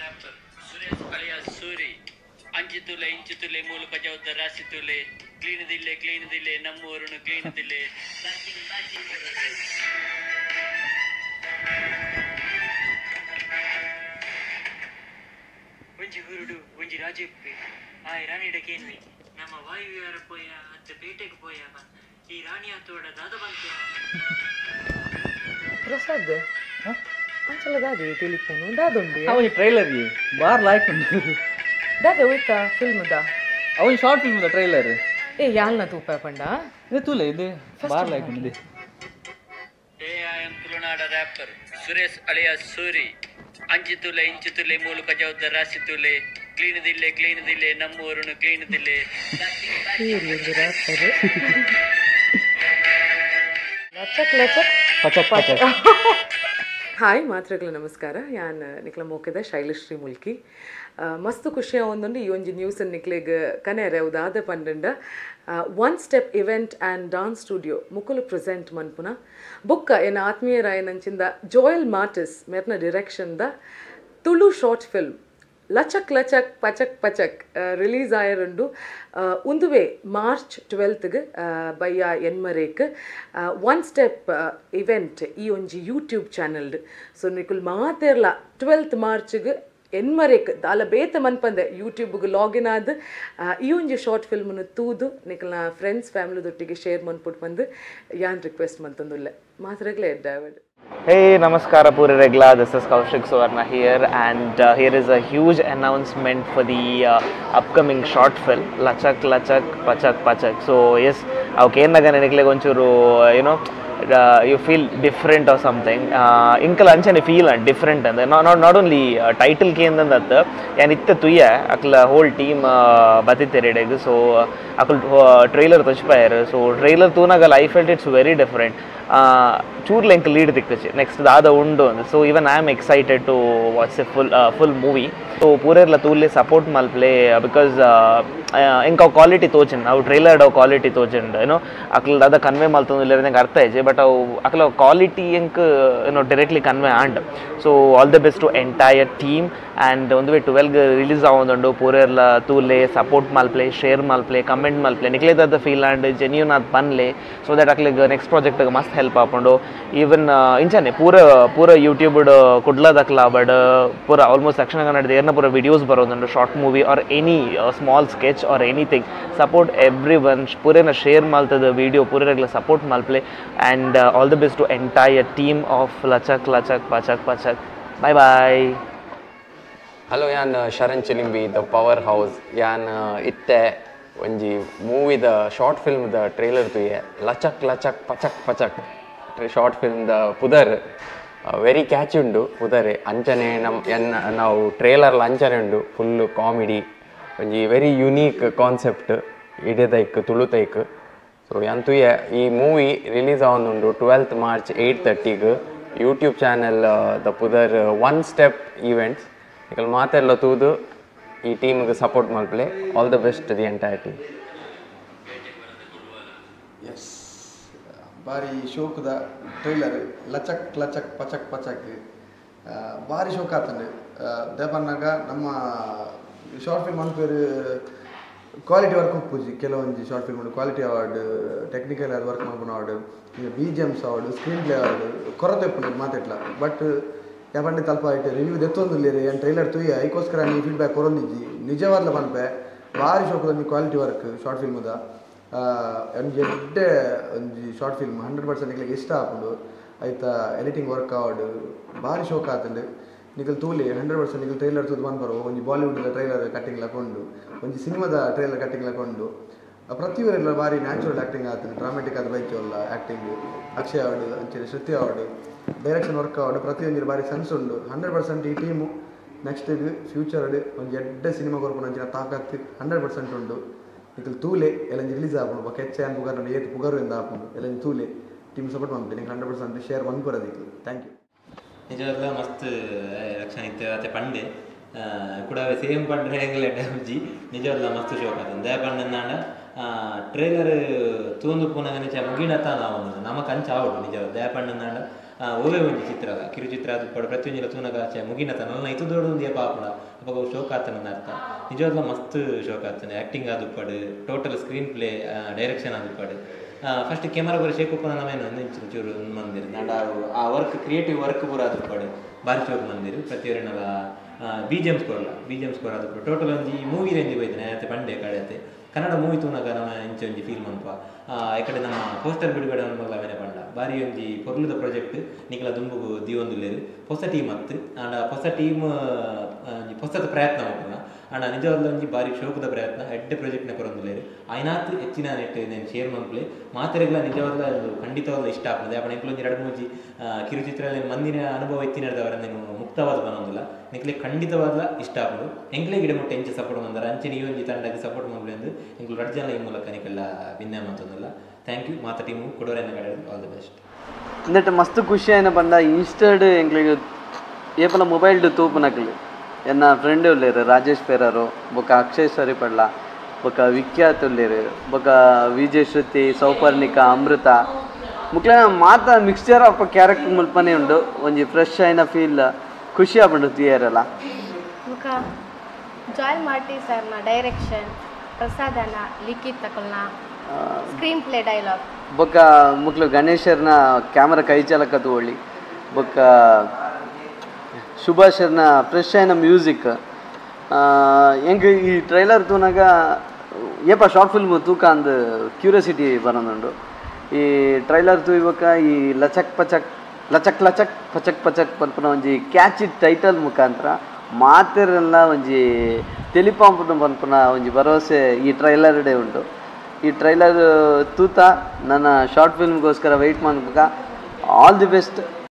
ಅಂಚಿತುಲೆ ಇಂಚಿತುಲೆ ಮೂಲಕ ಜೌದ ರಾಸಿತುಲೆ ಕ್ಲೀನ್ ದಿಲ್ಲೆ ನಮ್ಮೂರುನು ಕ್ಲೀನ್ ದಿಲ್ಲೆ ಒಂಜಿ ಹುರುಡು ಒಂಜಿ ರಾಜಪ್ಪೆ ಆ ರಾಣಿಡಕೇನ್ವಿ ನಮ್ಮ ವಾಯುವಿಹಾರ ಪೋಯ ಅತ್ತ ಪೇಟೆಗೆ ಪೋಯ ಈ ರಾಣಿ ಹತ್ತೋಡ ದಾದ ಬಂತು ಪ್ರಸಾದ್ ಅಂಚಲ ದಾದಿ ಟೆಲಿಫೋನು ದಾದುಂಡಿ ಅವನಿ ಟ್ರೈಲರ್ ಬಾರ್ ಲಾಯ್ಕ್ ಉಂಡು ದಾದೆ ಹೋಯ್ತಾ ಫಿಲ್ಮ್ ದಾ ಅವನಿ ಶಾರ್ಟ್ ಫಿಲ್ಮ್ ದ ಟ್ರೈಲರ್ ಏ ಯಾಲ್ನ ತೂಪ ಪಂಡ ಇದು ತೂಲೆ ಇದು ಬಾರ್ ಲಾಯ್ಕ್ ಉಂಡು ಐ ಆಮ್ ತುಳುನಾಡ ರ್ಯಾಪರ್ ಸುರೇಶ್ ಅಲಿಯಾಸ್ ಸೂರಿ ಅಂಚಿತುಲೆ ಇಂಚಿತುಲೆ ಮೂಲಕ ಜೌದ ರಾಸಿತುಲೆ ಕ್ಲೀನ್ ದಿಲ್ಲೆ ನಮ್ಮೂರುನು ಕ್ಲೀನ್ ದಿಲ್ಲೆ ಲಚಕ್ ಲಚಕ್ ಪಚಕ್ ಪಚಕ್ ಹಾಯ್ ಮಾತ್ರಗಳು ನಮಸ್ಕಾರ ಯಾನ್ ನಿಕ್ಲ ಮೋಕೆದ ಶೈಲಶ್ರೀ ಮುಲ್ಕಿ ಮಸ್ತ್ ಖುಷಿಯ ಒಂದೊಂದು ಈ ಒಂಜಿ ನ್ಯೂಸ್ ನಿಕ್ಲೆಗ್ ಕನೆರೆ ಉದಾದ ಪಂಡ one step event and dance studio ಮುಕುಲು ಪ್ರೆಸೆಂಟ್ ಮನ್ಪುನ ಬುಕ್ಕ ಏನ ಆತ್ಮೀಯರಾಯನಂಚಿಂದ ಜೋಯಲ್ ಮಾರ್ಟಿಸ್ ಮೆರ್ನ ಡಿರೆಕ್ಷನ್ದ Tulu short film Lachak Lachak Pachak Pachak release ಆಯರುಂಡು ಉಂದುವೆ ಮಾರ್ಚ್ 12ಗೆ ಬಯ್ಯ ಎನ್ಮರೇಕ್ ಒನ್ ಸ್ಟೆಪ್ ಇವೆಂಟ್ ಈ ಒಂಜಿ ಯೂಟ್ಯೂಬ್ ಚಾನಲ್ಡ್ ಸೊ ನಿಕುಲ್ ಮಾತೇರ್ಲ 12th ಮಾರ್ಚ್ಗೆ ಎನ್ಮರೇಕ್ ದಾಲ ಬೇತ ಮನ್ಪಂದೆ ಯೂಟ್ಯೂಬ್ಗೆ ಲಾಗಿನ್ ಆದ ಈ ಒಂಜಿ ಶಾರ್ಟ್ ಫಿಲ್ಮ್ನು ತೂದು ನಿಕಲ್ನ ಫ್ರೆಂಡ್ಸ್ ಫ್ಯಾಮಿಲಿದೊಟ್ಟಿಗೆ ಶೇರ್ ಮನ್ಪುಟ್ಟು ಬಂದು ಯಾನ್ ರಿಕ್ವೆಸ್ಟ್ ಮಂತಂದುಲ್ಲೆ ಮಾತ್ರಗ್ಲೇ ಎಡ್ಡಾವಡ್. Hey, Namaskara Puri Regla. This is KAUSHIK SUVARNA here, and here is a huge announcement for the upcoming short film Lachak Lachak Pachak Pachak. So yes, okay, nagane nikle gonchuru, you feel different or something. Inkal anchane feel different, and not only title ke endandatta yan itta tuya akla whole team batitterede. So akul trailer tochpayar. So trailer tunagal I felt it's very different. Churla inka lead dikkache next daada undu, so even I am excited to watch the full movie. So purerla tulle support malple because inka quality tochin avu trailer do quality tochin akla dada convey maltonu lerine artha iche but akla quality ink directly convey and so all the best to entire team and on the way 12 release avundu purerla tulle support malple share malple comment malple nikle dada feel and genuine ad panle so that akla next project must help apondo even inchane pura YouTube kudla dakla but pura almost action kannada derna pura videos barodundu short movie or any small sketch or anything support everyone purena share maltada video pureragla support malple and all the best to entire team of Lachak Lachak Pachak Pachak. Bye bye. Hello, yan SHARAN CHILIMBI, the powerhouse. Yan itte onji movie the short film the trailer to ye Lachak Lachak Pachak Pachak short film the pudar very catchy undu pudare anchane now trailer la anchane undu full comedy onji very unique concept ide daik tulu taik so yantu ye ee movie release avundu 12th March 8:30 gu YouTube channel the pudar one step events ikal maaterla tudu ee team gu support malple all the best to the entire team. Yes, ಬಾರಿ ಶೋಕದ trailer ಲಚಕ್ Lachak Pachak ಪಚಕ್ ಭಾರಿ ಶೋಕ ಆತಂಡು ದೇಪನ್ನಾಗ ನಮ್ಮ short film ಅನ್ಪೇರು quality work ಉಪ್ಪುಜಿ ಕೆಲವೊಂದು short film quality award technical ಅದು ವರ್ಕ್ ಮಾಡ್ಕೊಂಡು ಅವಾರ್ಡ್ ಈಗ BGMs award screenplay award ಕೊರತೆ ಉಪ್ಪು ಮಾತಾಡ್ಲ ಬಟ್ ಯಾಪಂಡೆ ತಲ್ಪ ಆಯ್ತು ರಿವ್ಯೂ ದೆತ್ತೊಂದಿಲ್ಲ ಏನು ಟ್ರೈಲರ್ ತುಯ್ಯ ಅದಕ್ಕೋಸ್ಕರ ನೀವು ಫೀಡ್ಬ್ಯಾಕ್ ಕೊರೊಂದಿಜ್ಜಿ ನಿಜವಾದ್ಲ ಬಂದ್ಪೆ ಭಾರಿ ಶೋಕದ ಕ್ವಾಲಿಟಿ ವರ್ಕ್ ಶಾರ್ಟ್ ಫಿಲ್ಮ್ದ ಒಂದು ಎಡ್ಡೆ ಒಂದು ಶಾರ್ಟ್ ಫಿಲ್ಮ್ 100% ನಿಕ್ಲಿಗೆ ಇಷ್ಟ ಹಾಕೊಂಡು ಆಯ್ತಾ ಎಡಿಟಿಂಗ್ ವರ್ಕ್ ಅವಾರ್ಡ್ ಭಾರಿ ಶೋಕ ಆತಂಡು ನಿಖಲ್ ತೂಲಿ 100% ನಿಖಲ್ ಟ್ರೈಲರ್ ತೂದು ಬಂದ್ಬರೋ ಒಂದು ಬಾಲಿವುಡ್ದ ಟ್ರೈಲರ್ ಕಟ್ಟಿಂಗ್ ಹಾಕೊಂಡು ಒಂದು ಸಿನಿಮಾದ ಟ್ರೈಲರ್ ಕಟ್ಟಿಂಗ್ ಹಾಕೊಂಡು ಪ್ರತಿಯೊಬ್ಬರೆಲ್ಲ ಭಾರಿ ನ್ಯಾಚುರಲ್ ಆ್ಯಕ್ಟಿಂಗ್ ಆತಂಡು ಡ್ರಾಮೆಟಿಕ್ ಆದ ಬೈಕಲ್ಲ ಆ್ಯಕ್ಟಿಂಗ್ ಅಕ್ಷಯ್ ಅವಾರ್ಡ್ ಅಂಚೆ Shruti award direction work award ಪ್ರತಿಯೊಂದು ಭಾರಿ ಸೆನ್ಸ್ ಉಂಡು 100% ಈ ಟೀಮು ನೆಕ್ಸ್ಟ್ ಫ್ಯೂಚರ್ ಒಂದು ಎಡ್ಡೆ ಸಿನಿಮಾ ಕೊರ್ಪು ಅಂಚಿನ ತಾಕತ್ತು 100% ಉಂಡು ನಿಖಲ್ ತೂಲೆ ಎಲ್ಲ ರಿಲೀಸ್ ಆಪುಂಡು ಬೊಕ್ಕ ಹೆಚ್ಚು ಆನ್ ಪುಗಾರ್ ನೋಡಿ ಏತ್ ಪುಗಾರು ಎಂದು ಆಪುಂಡು ಎಲ್ಲ ತೂಲೆ ಟೀಮ್ ಸಪೋರ್ಟ್ ಮಾಡ್ತೀನಿ ನಿಂಗೆ 100% ಶೇರ್ ಬಂದ್ಕೊರೋದಿತ್ತು. Thank you. ನಿಜವಾಗ್ಲೂ ಮಸ್ತ್ ರಕ್ಷಣೆ ಇತ್ತು ಅತ್ತೆ ಪಂಡೆ ಕೂಡ ಸೇಮ್ ಪಂಡ್ರೆ ಹೆಂಗಲ್ಲ ಡಬ್ಜಿ ನಿಜವಾಗ್ಲೂ ಮಸ್ತ್ ಶೋಕ ಆತಂದು ದೇ ಪಂಡ ಟ್ರೇಲರ್ ತೂಂದು ಪುನಃ ಮುಗಿಡತ ನಾವು ನಮಗೆ ಅಂಚ ಆವಡು ನಿಜ ದಯಪಣ್ಣನಾಡ ಓವೇ ಒಂದು ಚಿತ್ರ ಕಿರುಚಿತ್ರ ಅದು ಪಡ ಪ್ರತಿಯೊಂದು ತೂನಗ ಮುಗಿನತ ನನ್ನ ಇದು ದೊಡ್ಡ ಒಂದು ಪಾಪಡ ಅವಾಗ ಶೋಕ ಆತನ ಅರ್ಥ ನಿಜವಾಗ್ಲೂ ಮಸ್ತ್ ಶೋಕ ಆಗ್ತಾನೆ ಆ್ಯಕ್ಟಿಂಗ್ ಅದು ಪಡು ಟೋಟಲ್ ಸ್ಕ್ರೀನ್ ಪ್ಲೇ ಡೈರೆಕ್ಷನ್ ಅದು ಪಡು ಫಸ್ಟ್ ಕ್ಯಾಮರಾ ಬರೋ ಶೇಕ್ ಉಪ್ಪನ ನವೇನು ಚೂರು ಮಂದಿರು ನಾಡ ಆ ವರ್ಕ್ ಕ್ರಿಯೇಟಿವ್ ವರ್ಕ್ ಪೂರ ಅದು ಪಡು ಬಾರಿ ಶೋಕ್ ಮಂದಿರು ಪ್ರತಿಯೊಂದು ಬಿ ಜಿ ಎಮ್ ಸ್ಕೋರ್ ಅದು ಟೋಟಲ್ ಒಂದು ಮೂವಿ ರೇಂಜ್ ಹೋಯ್ತಾನೆ ಆಯ್ತು ಪಂಡೆ ಕಡೆ ಕನ್ನಡ ಮೂವಿ ತೂನಾಗ ನಮ್ಮ ಇಂಚ ಒಂಜಿ ಫೀಲ್ ಮನ್ಪ ಈ ಕಡೆ ನಮ್ಮ ಪೋಸ್ಟರ್ ಬಿಡುಗಡೆ ಮಗಳ ಅವೇನೆ ಪಂಡ ಬಾರಿ ಒಂಜಿ ಪೊರ್ಲುದ ಪ್ರಾಜೆಕ್ಟ್ ನಿಖಲ ದುಂಬುಗು ದಿವೊಂದುಲ್ಲೇರು ಹೊಸ ಟೀಮ್ ಅತ್ತು ಆಂಡ ಹೊಸ ಟೀಮ್ ಹೊಸದ ಪ್ರಯತ್ನ ಮಾಡ್ತಾನ ಆಂಡ ನಿಜವಾಗ್ಲೂ ಒಂಜಿ ಬಾರಿ ಶೋಕದ ಪ್ರಯತ್ನ ಎಡ್ಡೆ ಪ್ರಾಜೆಕ್ಟ್ನ ಕೊರೊಂದುಲ್ಲೇರು ಆಯ್ನಾತ್ ಹೆಚ್ಚಿನ ನೆಟ್ నేను ಶೇರ್ ಮನ್ಪಲೆ ಮಾತೆರೆಗ್ಲ ನಿಜವಾಗ್ಲೂ ಅದು ಖಂಡಿತವಾಗ್ಲೂ ಇಷ್ಟ ಆಗ್ತದೆ ಅಪ್ಪ ನಿಕ್ಲೊಂದು ಎರಡು ಮೂಜಿ ಕಿರುಚಿತ್ರ ಮಂದಿನ ಅನುಭವ ಎತ್ತಿನದವರ ನೀನು ಮುಕ್ತವಾದ ಬನ್ನೋದಿಲ್ಲ ನಿಕ್ಲೆ ಖಂಡಿತವಾದ ಇಷ್ಟ ಆಗ್ಬೋದು ಎಂಕ್ಲೆ ಗಿಡ ಮುಟ್ಟೆ ಎಂಚೆ ಸಪೋರ್ಟ್ ಬಂದಾರ ಅಂಚೆ ನೀವು ಒಂಜಿ ತಂಡಕ್ಕೆ ಸಪೋರ್ಟ್ ಮಾಡಲಿ ಎಂದು ಎಂಕ್ಲು ರಡ್ಜನ ಈ ಮೂಲಕ ನಿಕ್ಕೆಲ್ಲ ಭಿನ್ನ ಅಂತಂದಿಲ್ಲ ಥ್ಯಾಂಕ್ ಯು ಮಾತ ಟೀಮು ಕೊಡೋರೆನ್ನ ಕಡೆ ಆಲ್ ದಿ ಬೆಸ್ಟ್ എന്നിട്ട് മസ്ത് ಖುಷಿ ಆಯ್ನ ಬಂದ ಇನ್ಸ್ಟಡ್ ಎಂಕ್ಲಿಗೆ ಏಪಲ ಮೊಬೈಲ್ಡು ತೂಪು ನಕಲಿ ಎನ್ನ ಫ್ರೆಂಡ್ ಉಳ್ಳೇರು ರಾಜೇಶ್ ಪೇರರು ಬೊಕ ಅಕ್ಷಯ್ ಸರಿಪಡ್ಲ ಬೊಕ ವಿಖ್ಯಾತ್ ಉಳ್ಳೇರು ಬೊಕ ವಿಜಯ್ ಶ್ರುತಿ ಸೌಪರ್ಣಿಕ ಅಮೃತ ಮುಕ್ಲ ಮಾತ ಮಿಕ್ಸ್ಚರ್ ಆಫ್ ಕ್ಯಾರೆಕ್ಟರ್ ಮುಲ್ಪನೆ ಉಂಡು ಒಂಜಿ ಫ್ರೆಶ್ ಆಯ್ನ ಫೀಲ್ ಖುಷಿ ಆಗ್ಬಿಟ್ಟು ತಿಯರಲ್ಲ ಬೊಕ ಜಾಯ್ ಮಾರ್ಟಿ ಸರ್ನ ಡೈರೆಕ್ಷನ್ ಪ್ರಸಾದನ ಲಿಖಿತ್ ತಕೊಲ್ನ ಸ್ಕ್ರೀನ್ ಪ್ಲೇ ಡೈಲಾಗ್ ಬೊಕ ಮುಕ್ಲು ಗಣೇಶರ್ನ ಕ್ಯಾಮರಾ ಕೈ ಚಾಲಕ ತಗೊಳ್ಳಿ ಬೊಕ ಸುಭಾಷರ್ನ ಫ್ರೆಶ್ ಆಯ್ನ ಮ್ಯೂಸಿಕ್ ಹೆಂಗೆ ಈ ಟ್ರೈಲರ್ ತೂನಾಗ ಏಪ ಶಾರ್ಟ್ ಫಿಲ್ಮ್ ತೂಕ ಅಂದು ಕ್ಯೂರಿಯಾಸಿಟಿ ಬರೋದುಂಡು ಈ ಟ್ರೈಲರ್ ತೂಯ್ಬೇಕ ಈ ಲಚಕ್ ಲಚಕ್ ಪಚಕ್ ಪಚಕ್ ಪನ್ಪುನ ಒಂಜಿ ಕ್ಯಾಚಿ ಟೈಟಲ್ ಮುಖಾಂತರ ಮಾತೆರೆಲ್ಲ ಒಂಜಿ ತೆಲಿಪಾಂಪುನ ಪನ್ಪುನ ಒಂಜಿ ಭರವಸೆ ಈ ಟ್ರೈಲರ್ಡೆ ಉಂಟು ಈ ಟ್ರೈಲರ್ ತೂತ ನನ್ನ ಶಾರ್ಟ್ ಫಿಲ್ಮ್ಗೋಸ್ಕರ ವೆಯ್ಟ್ ಮಾಡ್ಬೇಕ ಆಲ್ ದಿ ಬೆಸ್ಟ್